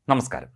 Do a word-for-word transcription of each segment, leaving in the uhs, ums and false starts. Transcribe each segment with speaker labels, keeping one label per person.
Speaker 1: നമസ്കാരം.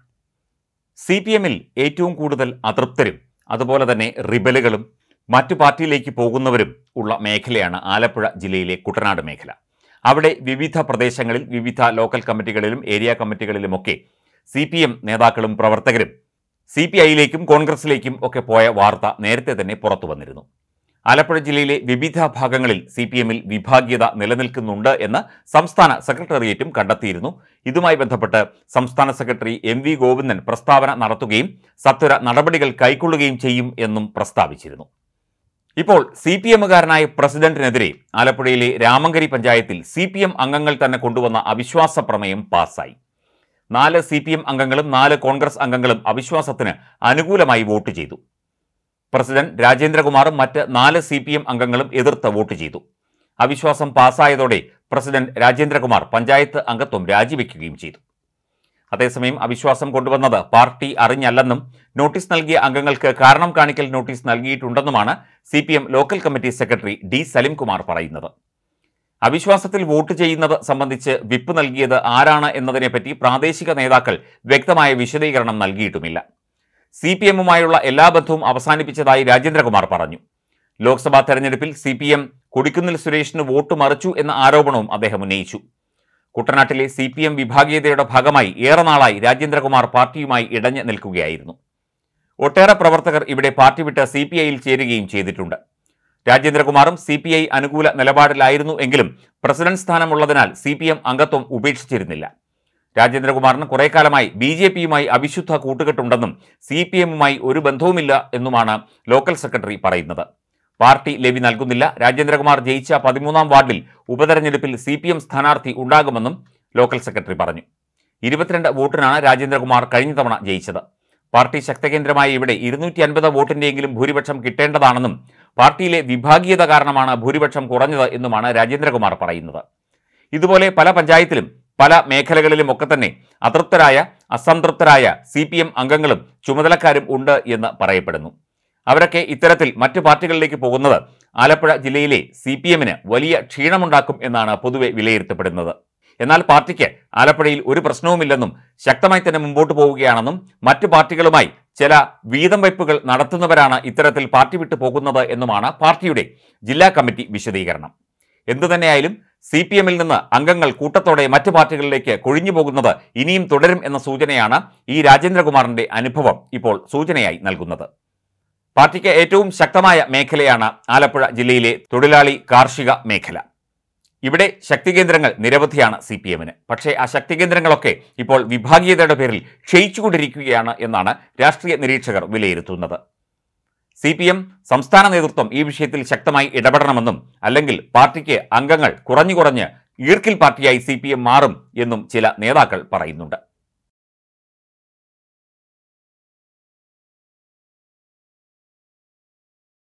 Speaker 1: C P എമ്മിൽ ഏറ്റവും കൂടുതൽ അതൃപ്തരും അതുപോലെ തന്നെ റിബലുകളും മറ്റു പാർട്ടിയിലേക്ക് പോകുന്നവരും ഉള്ള മേഖലയാണ് ആലപ്പുഴ ജില്ലയിലെ കുട്ടനാട് മേഖല. അവിടെ വിവിധ പ്രദേശങ്ങളിൽ വിവിധ ലോക്കൽ കമ്മിറ്റികളിലും ഏരിയ കമ്മിറ്റികളിലുമൊക്കെ സി പി എം നേതാക്കളും പ്രവർത്തകരും സി പി ഐയിലേക്കും കോൺഗ്രസിലേക്കും ഒക്കെ പോയ വാർത്ത നേരത്തെ തന്നെ പുറത്തു വന്നിരുന്നു. ആലപ്പുഴ ജില്ലയിലെ വിവിധ ഭാഗങ്ങളിൽ സി പി എമ്മിൽ വിഭാഗീയത നിലനിൽക്കുന്നുണ്ട് എന്ന് സംസ്ഥാന സെക്രട്ടേറിയറ്റും കണ്ടെത്തിയിരുന്നു. ഇതുമായി ബന്ധപ്പെട്ട് സംസ്ഥാന സെക്രട്ടറി എം വി ഗോവിന്ദൻ പ്രസ്താവന നടത്തുകയും സത്വര നടപടികൾ കൈക്കൊള്ളുകയും ചെയ്യും എന്നും പ്രസ്താവിച്ചിരുന്നു. ഇപ്പോൾ സി പി എമ്മുകാരനായ പ്രസിഡന്റിനെതിരെ ആലപ്പുഴയിലെ രാമങ്കരി പഞ്ചായത്തിൽ സി പി എം അംഗങ്ങൾ തന്നെ കൊണ്ടുവന്ന അവിശ്വാസ പ്രമേയം പാസ്സായി. നാല് സി പി എം അംഗങ്ങളും നാല് കോൺഗ്രസ് അംഗങ്ങളും അവിശ്വാസത്തിന് അനുകൂലമായി വോട്ട് ചെയ്തു. പ്രസിഡന്റ് രാജേന്ദ്രകുമാറും മറ്റ് നാല് സി പി എം അംഗങ്ങളും എതിർത്ത് വോട്ട് ചെയ്തു. അവിശ്വാസം പാസ്സായതോടെ പ്രസിഡന്റ് രാജേന്ദ്രകുമാർ പഞ്ചായത്ത് അംഗത്വം രാജിവെക്കുകയും ചെയ്തു. അതേസമയം അവിശ്വാസം കൊണ്ടുവന്നത് പാർട്ടി അറിഞ്ഞല്ലെന്നും നോട്ടീസ് നൽകിയ അംഗങ്ങൾക്ക് കാരണം കാണിക്കൽ നോട്ടീസ് നൽകിയിട്ടുണ്ടെന്നുമാണ് C P M local committee secretary D Salimkumar പറയുന്നത്. അവിശ്വാസത്തിൽ വോട്ട് ചെയ്യുന്നത് സംബന്ധിച്ച് വിപ്പ് നൽകിയത് ആരാണ് എന്നതിനെപ്പറ്റി പ്രാദേശിക നേതാക്കൾ വ്യക്തമായ വിശദീകരണം നൽകിയിട്ടുമില്ല. സി പി എമ്മുമായുള്ള എല്ലാ ബന്ധവും അവസാനിപ്പിച്ചതായി രാജേന്ദ്രകുമാർ പറഞ്ഞു. ലോക്സഭാ തെരഞ്ഞെടുപ്പിൽ സി പി എം കൊടിക്കുന്നിൽ സുരേഷിന് വോട്ട് മറിച്ചു എന്ന ആരോപണവും അദ്ദേഹം ഉന്നയിച്ചു. കുട്ടനാട്ടിലെ സി പി എം വിഭാഗീയതയുടെ ഭാഗമായി ഏറെ നാളായി രാജേന്ദ്രകുമാർ പാർട്ടിയുമായി ഇടഞ്ഞു നിൽക്കുകയായിരുന്നു. ഒട്ടേറെ പ്രവർത്തകർ ഇവിടെ പാർട്ടി വിട്ട് സി പി ഐയിൽ ചേരുകയും ചെയ്തിട്ടുണ്ട്. രാജേന്ദ്രകുമാറും സി പി ഐ അനുകൂല നിലപാടിലായിരുന്നു എങ്കിലും പ്രസിഡന്റ് സ്ഥാനമുള്ളതിനാൽ സി പി എം അംഗത്വം ഉപേക്ഷിച്ചിരുന്നില്ല. രാജേന്ദ്രകുമാറിന് കുറെ കാലമായി ബി ജെ പിയുമായി അവിശുദ്ധ കൂട്ടുകെട്ടുണ്ടെന്നും സി പി എമ്മുമായി ഒരു ബന്ധവുമില്ല എന്നുമാണ് ലോക്കൽ സെക്രട്ടറി പറയുന്നത്. പാർട്ടി ലെവി നൽകുന്നില്ല. രാജേന്ദ്രകുമാർ ജയിച്ച പതിമൂന്നാം വാർഡിൽ ഉപതെരഞ്ഞെടുപ്പിൽ സി പി എം സ്ഥാനാർത്ഥി ഉണ്ടാകുമെന്നും ലോക്കൽ സെക്രട്ടറി പറഞ്ഞു. ഇരുപത്തിരണ്ട് വോട്ടിനാണ് രാജേന്ദ്രകുമാർ കഴിഞ്ഞ തവണ ജയിച്ചത്. പാർട്ടി ശക്തികേന്ദ്രമായ ഇവിടെ ഇരുന്നൂറ്റി അൻപത് വോട്ടിന്റെയെങ്കിലും ഭൂരിപക്ഷം കിട്ടേണ്ടതാണെന്നും പാർട്ടിയിലെ വിഭാഗീയത കാരണമാണ് ഭൂരിപക്ഷം കുറഞ്ഞത് എന്നുമാണ് രാജേന്ദ്രകുമാർ പറയുന്നത്. ഇതുപോലെ പല പഞ്ചായത്തിലും പല മേഖലകളിലും ഒക്കെ തന്നെ അതൃപ്തരായ അസംതൃപ്തരായ സി പി എം അംഗങ്ങളും ചുമതലക്കാരും ഉണ്ട് എന്ന് പറയപ്പെടുന്നു. അവരൊക്കെ ഇത്തരത്തിൽ മറ്റു പാർട്ടികളിലേക്ക് പോകുന്നത് ആലപ്പുഴ ജില്ലയിലെ സി പി എമ്മിന് വലിയ ക്ഷീണമുണ്ടാക്കും എന്നാണ് പൊതുവെ വിലയിരുത്തപ്പെടുന്നത്. എന്നാൽ പാർട്ടിക്ക് ആലപ്പുഴയിൽ ഒരു പ്രശ്നവുമില്ലെന്നും ശക്തമായി തന്നെ മുമ്പോട്ട് പോവുകയാണെന്നും മറ്റു പാർട്ടികളുമായി ചില വീതം വയ്പ്പുകൾ നടത്തുന്നവരാണ് ഇത്തരത്തിൽ പാർട്ടി വിട്ടു പോകുന്നത് എന്നുമാണ് പാർട്ടിയുടെ ജില്ലാ കമ്മിറ്റി വിശദീകരണം. എന്തുതന്നെയായാലും സി പി എമ്മിൽ നിന്ന് അംഗങ്ങൾ കൂട്ടത്തോടെ മറ്റു പാർട്ടികളിലേക്ക് കൊഴിഞ്ഞു പോകുന്നത് ഇനിയും തുടരും എന്ന സൂചനയാണ് ഈ രാജേന്ദ്രകുമാറിന്റെ അനുഭവം ഇപ്പോൾ സൂചനയായി നൽകുന്നത്. പാർട്ടിക്ക് ഏറ്റവും ശക്തമായ മേഖലയാണ് ആലപ്പുഴ ജില്ലയിലെ തൊഴിലാളി കാർഷിക മേഖല. ഇവിടെ ശക്തികേന്ദ്രങ്ങൾ നിരവധിയാണ് സി പി എമ്മിന്. പക്ഷേ ആ ശക്തികേന്ദ്രങ്ങളൊക്കെ ഇപ്പോൾ വിഭാഗീയതയുടെ പേരിൽ ക്ഷയിച്ചുകൊണ്ടിരിക്കുകയാണ് എന്നാണ് രാഷ്ട്രീയ നിരീക്ഷകർ വിലയിരുത്തുന്നത്. സി പി എം സംസ്ഥാന നേതൃത്വം ഈ വിഷയത്തിൽ ശക്തമായി ഇടപെടണമെന്നും അല്ലെങ്കിൽ പാർട്ടിക്ക് അംഗങ്ങൾ കുറഞ്ഞു കുറഞ്ഞ് ഈർക്കിൽ പാർട്ടിയായി സി പി എം മാറും എന്നും ചില നേതാക്കൾ പറയുന്നുണ്ട്.